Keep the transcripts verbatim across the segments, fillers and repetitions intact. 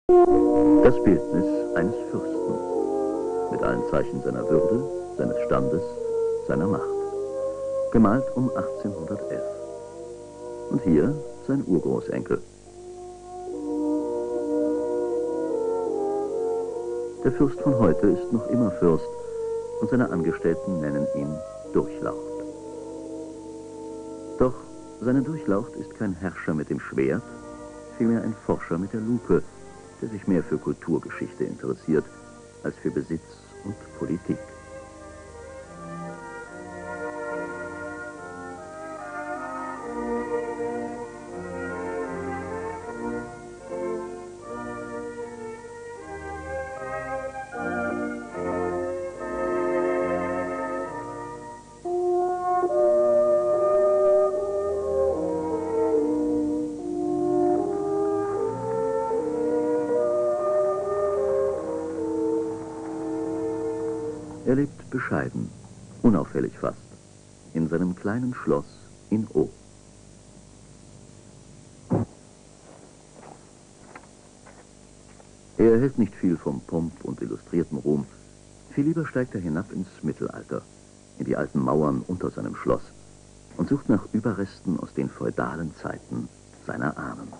Das Bildnis eines Fürsten, mit allen Zeichen seiner Würde, seines Standes, seiner Macht. Gemalt um achtzehnhundertelf. Und hier sein Urgroßenkel. Der Fürst von heute ist noch immer Fürst und seine Angestellten nennen ihn Durchlaucht. Doch seine Durchlaucht ist kein Herrscher mit dem Schwert, vielmehr ein Forscher mit der Lupe, der sich mehr für Kulturgeschichte interessiert als für Besitz und Politik. Er lebt bescheiden, unauffällig fast, in seinem kleinen Schloss in O. Er hält nicht viel vom Pomp und illustrierten Ruhm. Viel lieber steigt er hinab ins Mittelalter, in die alten Mauern unter seinem Schloss und sucht nach Überresten aus den feudalen Zeiten seiner Ahnen.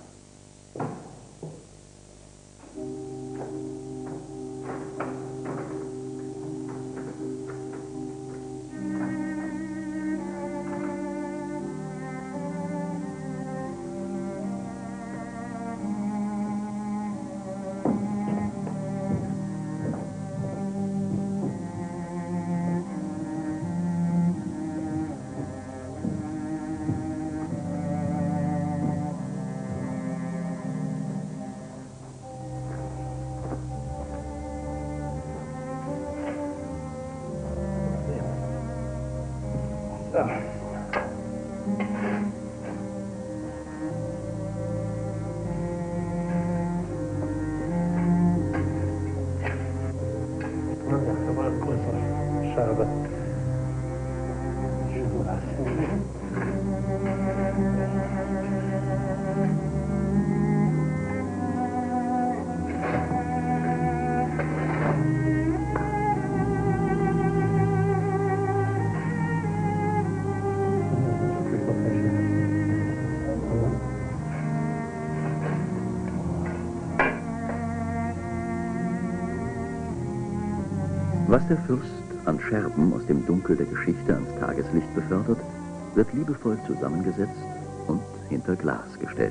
Was der Fürst an Scherben aus dem Dunkel der Geschichte ans Tageslicht befördert, wird liebevoll zusammengesetzt und hinter Glas gestellt.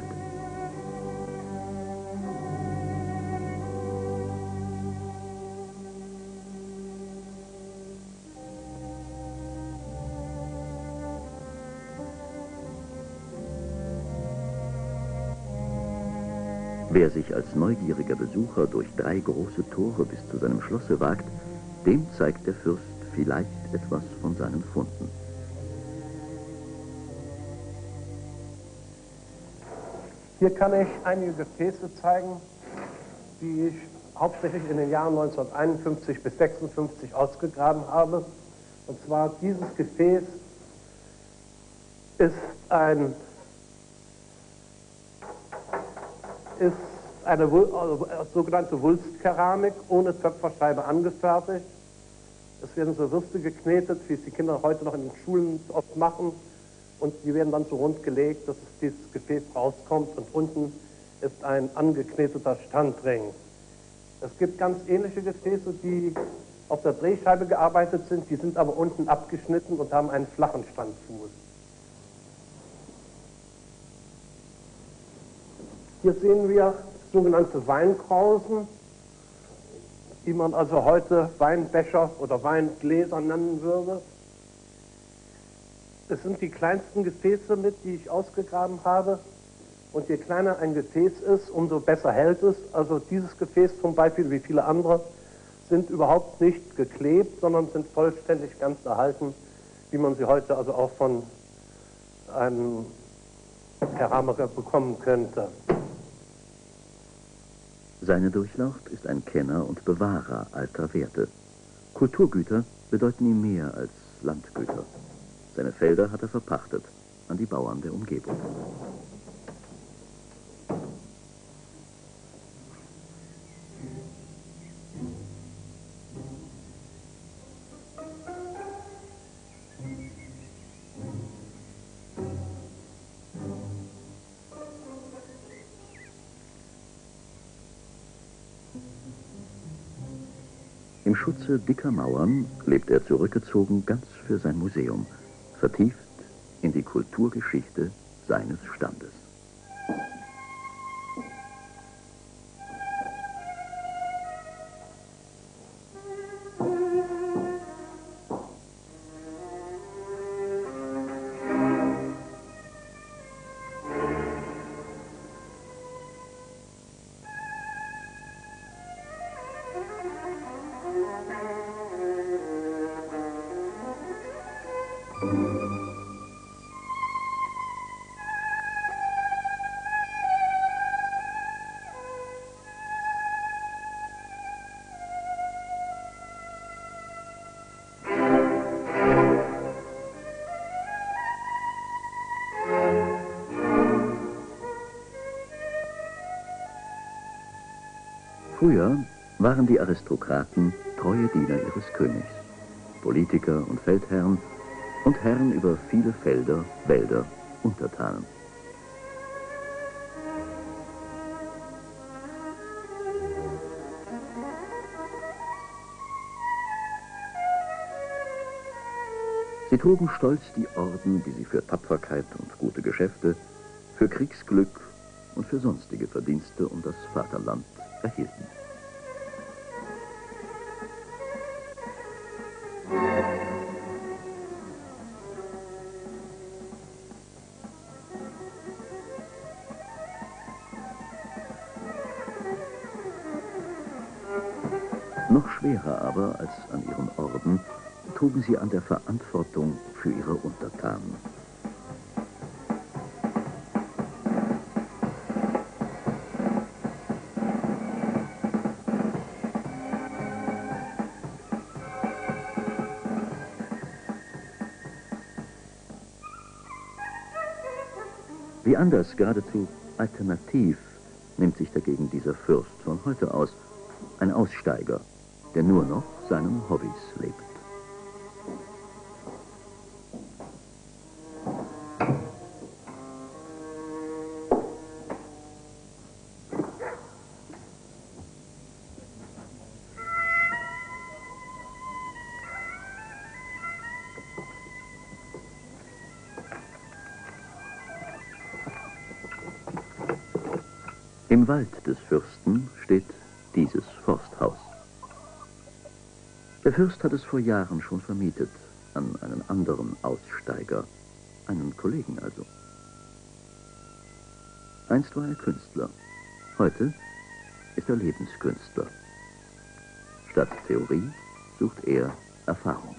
Wer sich als neugieriger Besucher durch drei große Tore bis zu seinem Schlosse wagt, dem zeigt der Fürst vielleicht etwas von seinen Funden. Hier kann ich einige Gefäße zeigen, die ich hauptsächlich in den Jahren neunzehnhunderteinundfünfzig bis sechsundfünfzig ausgegraben habe. Und zwar dieses Gefäß ist ein ist eine also, sogenannte Wulstkeramik ohne Töpferscheibe angefertigt. Es werden so Würste geknetet, wie es die Kinder heute noch in den Schulen oft machen. Und die werden dann so rund gelegt, dass dieses Gefäß rauskommt. Und unten ist ein angekneteter Standring. Es gibt ganz ähnliche Gefäße, die auf der Drehscheibe gearbeitet sind. Die sind aber unten abgeschnitten und haben einen flachen Standfuß. Hier sehen wir sogenannte Weinkrausen, die man also heute Weinbecher oder Weingläser nennen würde. Es sind die kleinsten Gefäße mit, die ich ausgegraben habe. Und je kleiner ein Gefäß ist, umso besser hält es. Also dieses Gefäß zum Beispiel, wie viele andere, sind überhaupt nicht geklebt, sondern sind vollständig ganz erhalten, wie man sie heute also auch von einem Keramiker bekommen könnte. Seine Durchlaucht ist ein Kenner und Bewahrer alter Werte. Kulturgüter bedeuten ihm mehr als Landgüter. Seine Felder hat er verpachtet an die Bauern der Umgebung. Im Schutze dicker Mauern lebt er zurückgezogen ganz für sein Museum, vertieft in die Kulturgeschichte seines Standes. Früher waren die Aristokraten treue Diener ihres Königs, Politiker und Feldherren und Herren über viele Felder, Wälder, Untertanen. Sie trugen stolz die Orden, die sie für Tapferkeit und gute Geschäfte, für Kriegsglück und für sonstige Verdienste um das Vaterland erhielten. Noch schwerer aber als an ihren Orden trugen sie an der Verantwortung für ihre Untertanen. Wie anders, geradezu alternativ, nimmt sich dagegen dieser Fürst von heute aus, ein Aussteiger, der nur noch seinen Hobbys lebt. Im Wald des Fürsten steht dieses Forsthaus. Der Fürst hat es vor Jahren schon vermietet an einen anderen Aussteiger, einen Kollegen also. Einst war er Künstler, heute ist er Lebenskünstler. Statt Theorie sucht er Erfahrung.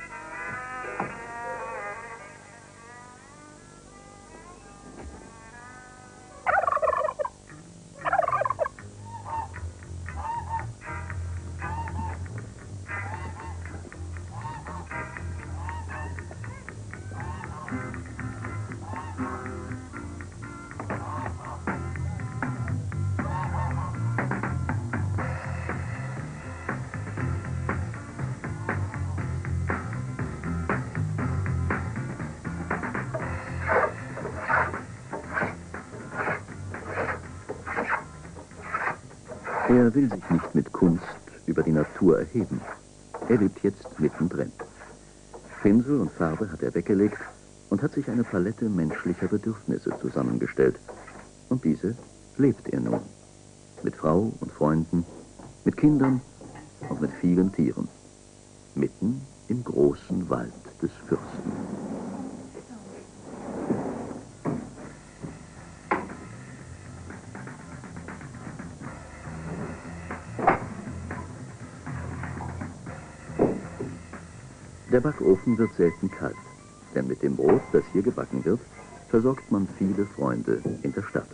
Er will sich nicht mit Kunst über die Natur erheben. Er lebt jetzt mittendrin. Pinsel und Farbe hat er weggelegt und hat sich eine Palette menschlicher Bedürfnisse zusammengestellt. Und diese lebt er nun. Mit Frau und Freunden, mit Kindern und mit vielen Tieren. Mitten im großen Wald des Fürsten. Der Backofen wird selten kalt, denn mit dem Brot, das hier gebacken wird, versorgt man viele Freunde in der Stadt.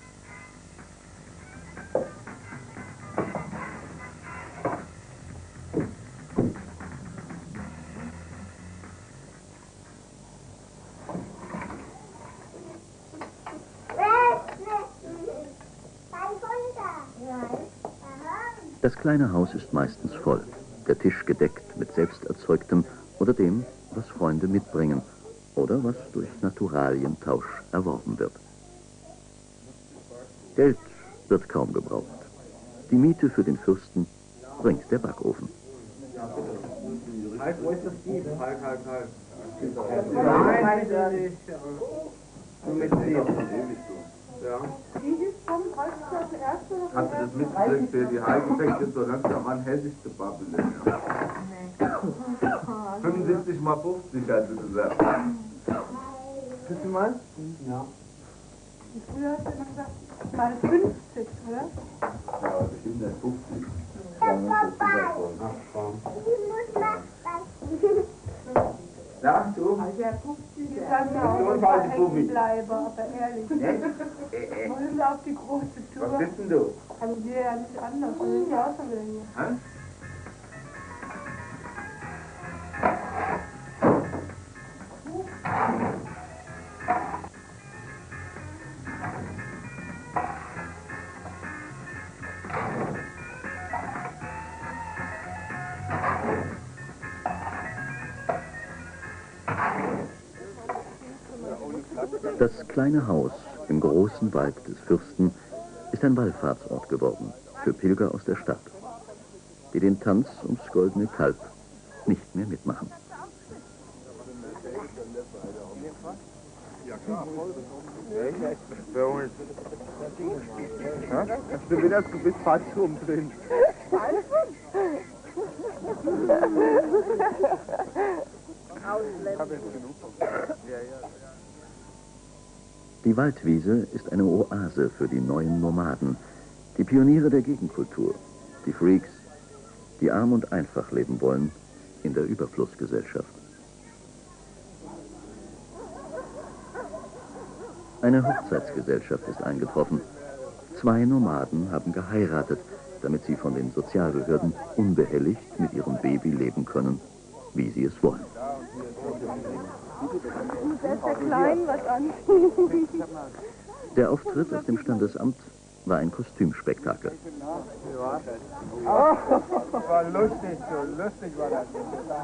Das kleine Haus ist meistens voll, der Tisch gedeckt mit selbst erzeugtem oder dem, was Freunde mitbringen oder was durch Naturalientausch erworben wird. Geld wird kaum gebraucht. Die Miete für den Fürsten bringt der Backofen. Halt, wo ist das Dieb? Halt, halt, halt. Nein, bitte nicht. Du mit Dieb. Ja. Hast du das mitgekriegt, für die Heilgefecht ist so langsam an Hessisch zu babbeln. fünfundsiebzig mal fünfzig hat sie gesagt. Bist du mal? Ja. Früher hast du immer gesagt, mal fünfzig, oder? Ja, bestimmt nicht fünfzig. Ach, komm. Sag du? Also ja, fünfzig ist dann ja auch hängen bleiben, aber ehrlich. Wollen wir auf die große Tour? Was bist denn du? Haben wir ja nicht anders, wir sind ja auch schon wieder hier. Hä? Das kleine Haus im großen Wald des Fürsten ist ein Wallfahrtsort geworden für Pilger aus der Stadt, die den Tanz ums goldene Kalb nicht mehr mitmachen. Bei uns. Hast du wieder das Gebiss falsch umdrehen? Die Waldwiese ist eine Oase für die neuen Nomaden, die Pioniere der Gegenkultur, die Freaks, die arm und einfach leben wollen in der Überflussgesellschaft. Eine Hochzeitsgesellschaft ist eingetroffen. Zwei Nomaden haben geheiratet, damit sie von den Sozialbehörden unbehelligt mit ihrem Baby leben können, wie sie es wollen. Der ist ja klein, was an. Der Auftritt aus dem Standesamt war ein Kostümspektakel. Oh, war lustig, so lustig war das.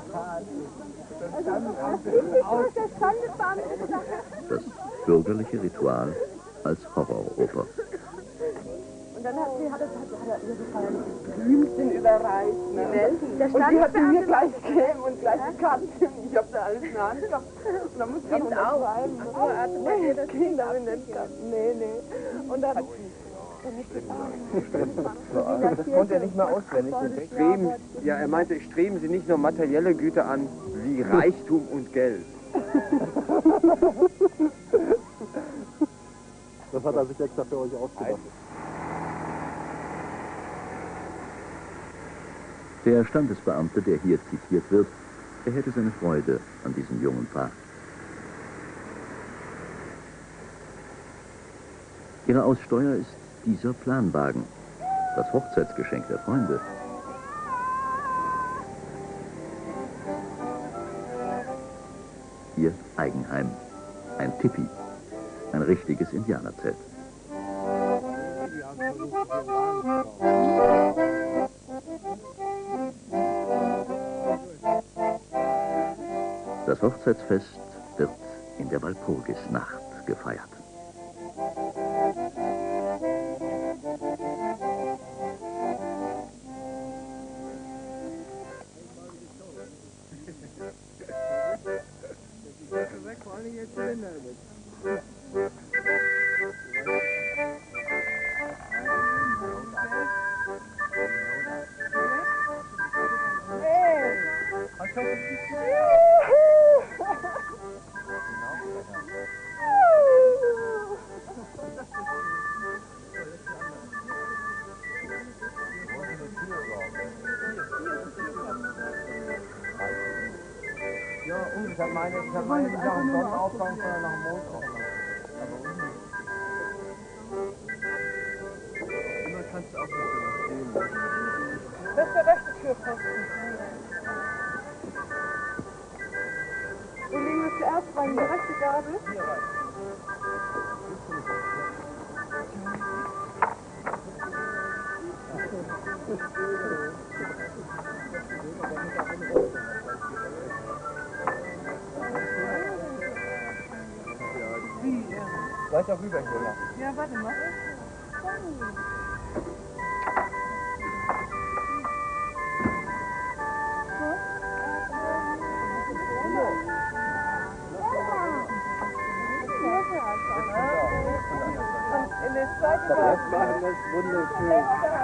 Das Standesamt. Das bürgerliche Ritual als Horroroper. Und dann hat sie hat, hat, hat ihr gefallen, Blümchen überreicht. Ne? Der Und die hat sie mir gleich gegeben und gleich die Karte. Ich hab da alles in der Hand gehabt. Und dann musste ich Kind noch auch. schreiben. Ach so, hatte bei dir das Kind habe ich nicht gehabt. Nee, nee. Und dann... Das konnte er nicht mehr auswendig. Streben, ja, er meinte, streben Sie nicht nur materielle Güter an, wie Reichtum und Geld. Das hat er sich extra für euch ausgedacht. Der Standesbeamte, der hier zitiert wird, er hätte seine Freude an diesem jungen Paar. Ihre Aussteuer ist dieser Planwagen, das Hochzeitsgeschenk der Freunde. Ihr Eigenheim, ein Tipi, ein richtiges Indianerzelt. Das Hochzeitsfest wird in der Walpurgisnacht gefeiert. Ich habe meine, ich habe meine Sachen Sonnenaufgang von nach dem Mond auch. Immer kannst du auch nicht so Das ist der rechte Türpfosten. Wo liegen wir zuerst rein? Die rechte Gabel? Hier rein. Gleich auch rüber hier. Ja, warte mal. schön.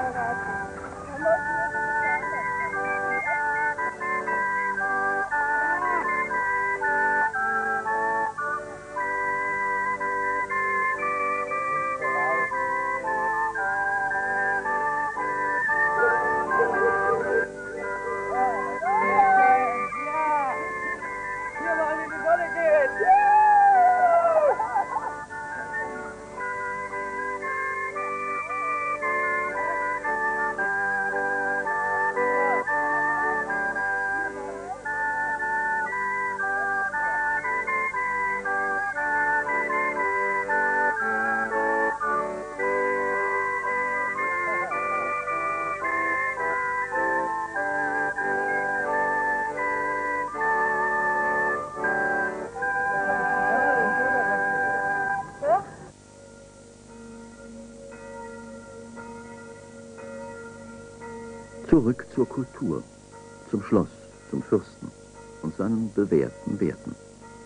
Zurück zur Kultur, zum Schloss, zum Fürsten und seinen bewährten Werten.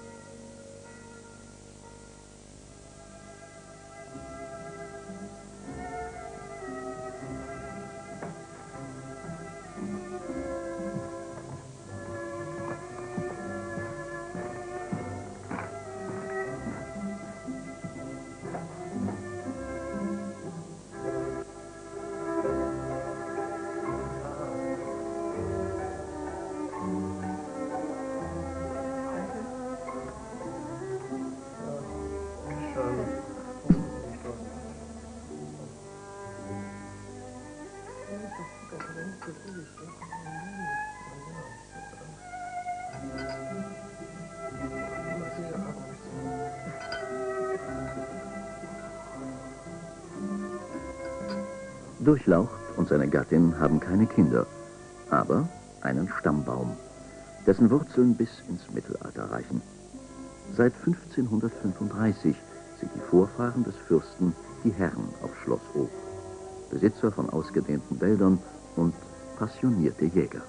Durchlaucht und seine Gattin haben keine Kinder, aber einen Stammbaum, dessen Wurzeln bis ins Mittelalter reichen. Seit fünfzehnhundertfünfunddreißig sind die Vorfahren des Fürsten die Herren auf Schloss Ob, Besitzer von ausgedehnten Wäldern und passionierte Jäger.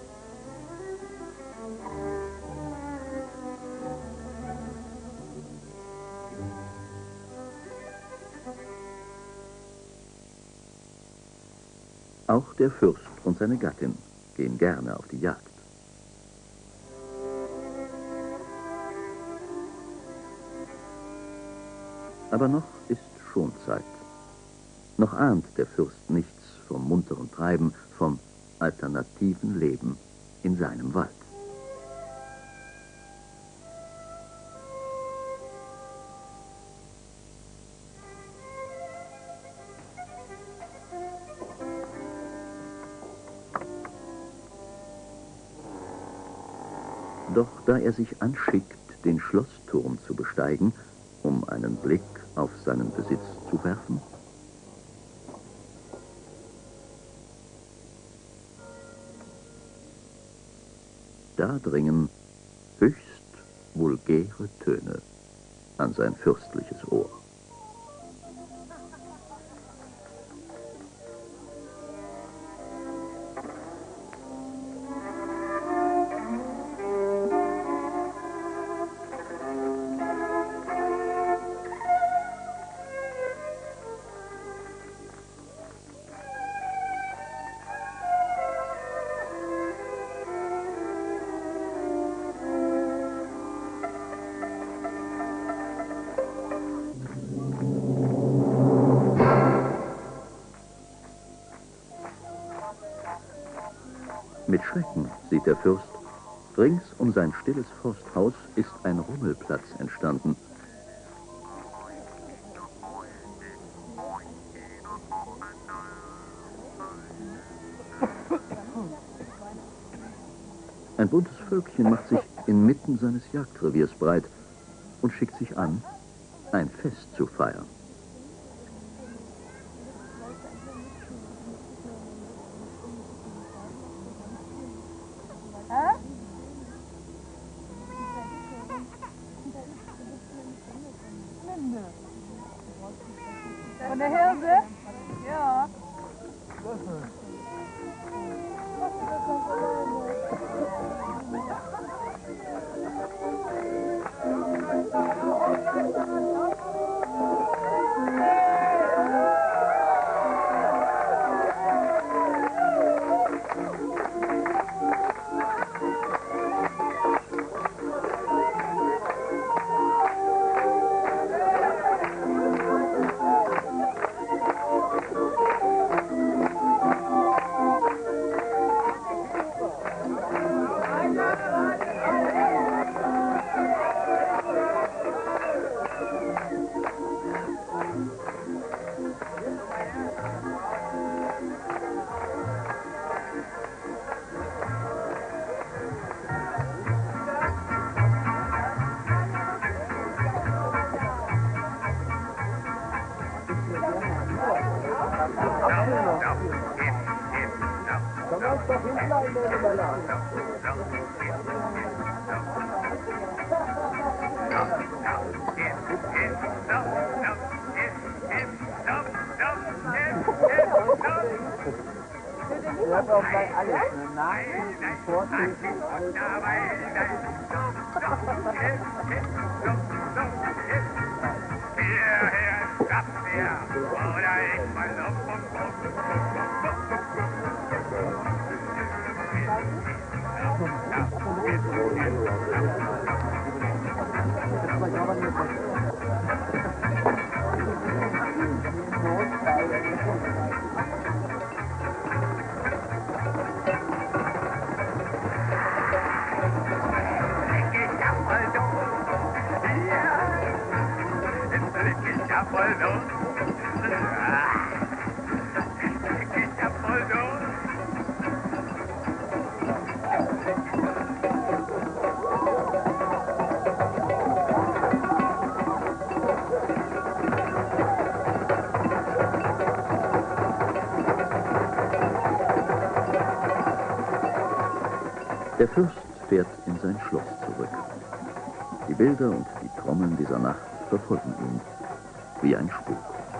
Auch der Fürst und seine Gattin gehen gerne auf die Jagd. Aber noch ist Schonzeit. Noch ahnt der Fürst nichts vom munteren Treiben, vom alternativen Leben in seinem Wald. Doch da er sich anschickt, den Schlossturm zu besteigen, um einen Blick auf seinen Besitz zu werfen, da dringen höchst vulgäre Töne an sein fürstliches Ohr. Mit Schrecken sieht der Fürst, rings um sein stilles Forsthaus ist ein Rummelplatz entstanden. Ein buntes Völkchen macht sich inmitten seines Jagdreviers breit und schickt sich an, ein Fest zu feiern. Von der Hirse? Ja. kannst doch hinbleiben ohne Ballon. Ich hab auch gleich alles, ne? Nachrichten, Vorzügen, alles. Hierher, schafft ihr, oder ich mal auf. Der Fürst fährt in sein Schloss zurück. Die Bilder und die Trommeln dieser Nacht verfolgen ihn wie ein Spuk.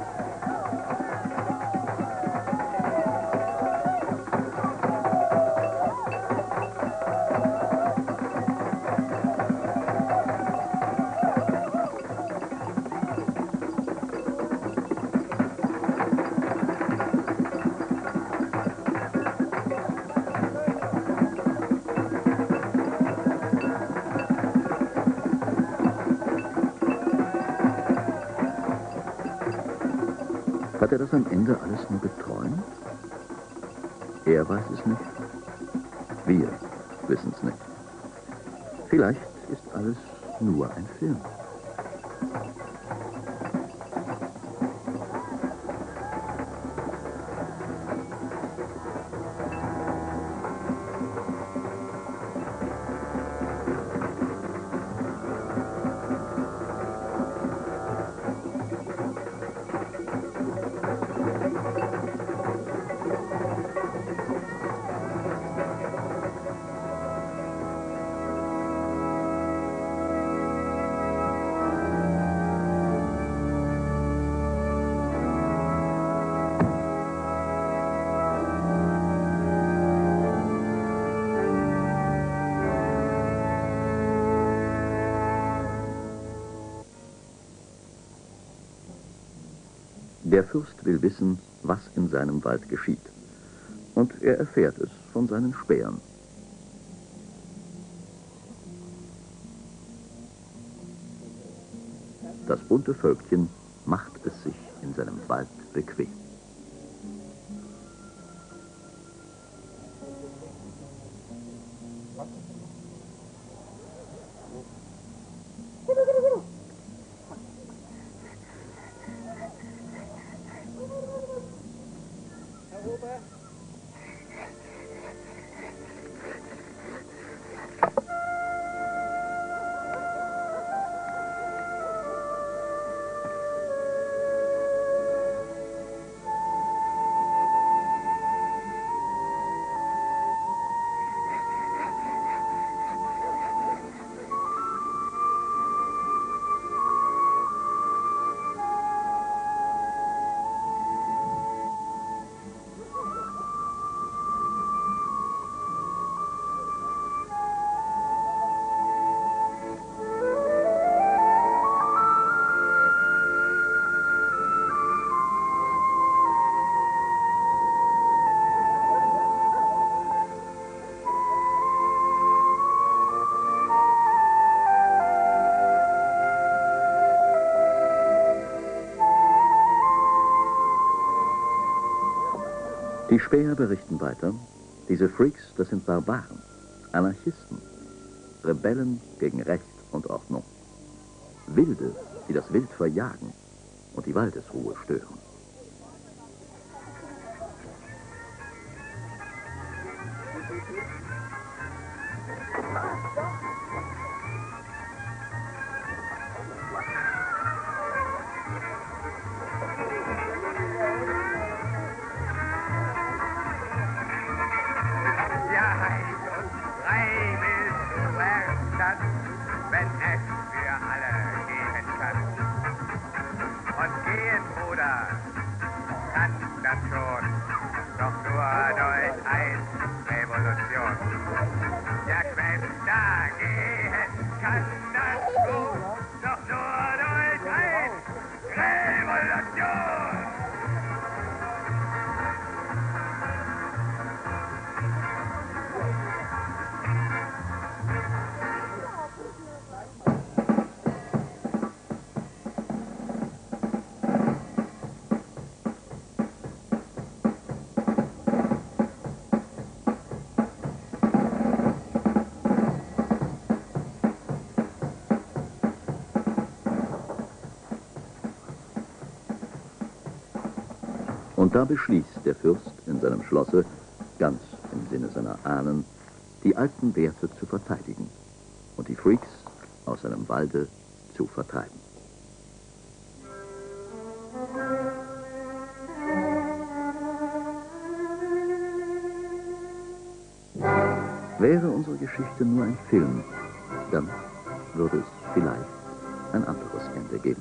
Hat er das am Ende alles nur geträumt? Er weiß es nicht. Wir wissen es nicht. Vielleicht ist alles nur ein Film. Der Fürst will wissen, was in seinem Wald geschieht. Und er erfährt es von seinen Spähern. Das bunte Völkchen macht es sich in seinem Wald bequem. Die Späher berichten weiter, diese Freaks, das sind Barbaren, Anarchisten, Rebellen gegen Recht und Ordnung. Wilde, die das Wild verjagen und die Waldesruhe stören. da beschließt der Fürst in seinem Schlosse, ganz im Sinne seiner Ahnen, die alten Werte zu verteidigen und die Freaks aus seinem Walde zu vertreiben. Wäre unsere Geschichte nur ein Film, dann würde es vielleicht ein anderes Ende geben.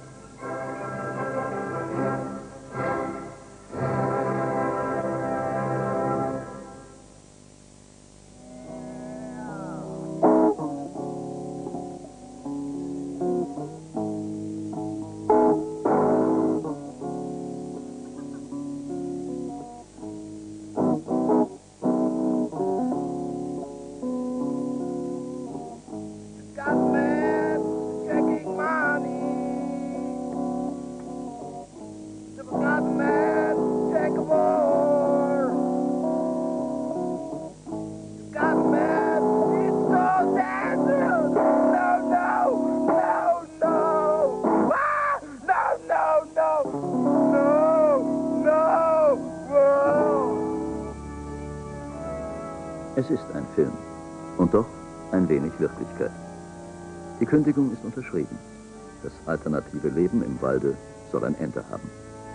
Es ist ein Film und doch ein wenig Wirklichkeit. Die Kündigung ist unterschrieben. Das alternative Leben im Walde soll ein Ende haben.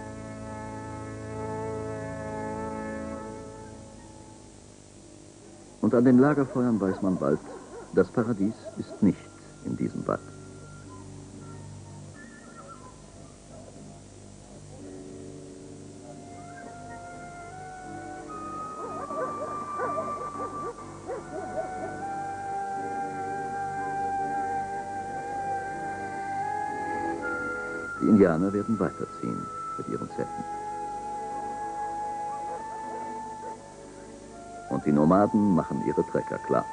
Und an den Lagerfeuern weiß man bald, das Paradies ist nicht in diesem Wald. Die Indianer werden weiterziehen mit ihren Zelten. Und die Nomaden machen ihre Trecker klar.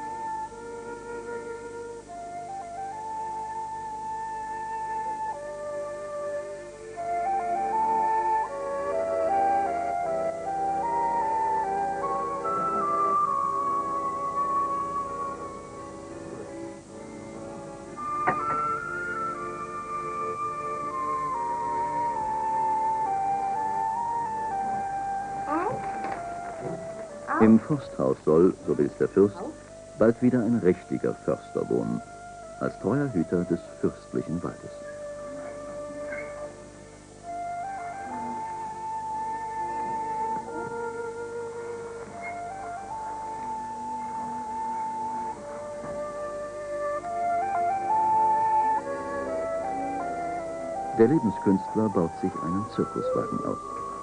Im Forsthaus soll, so will es der Fürst, bald wieder ein richtiger Förster wohnen, als treuer Hüter des fürstlichen Waldes. Der Lebenskünstler baut sich einen Zirkuswagen aus.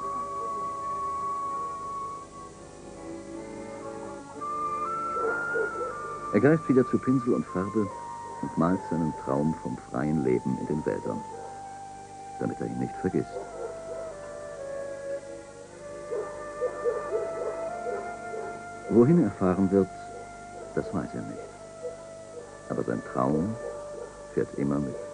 Er greift wieder zu Pinsel und Farbe und malt seinen Traum vom freien Leben in den Wäldern, damit er ihn nicht vergisst. Wohin er fahren wird, das weiß er nicht. Aber sein Traum fährt immer mit.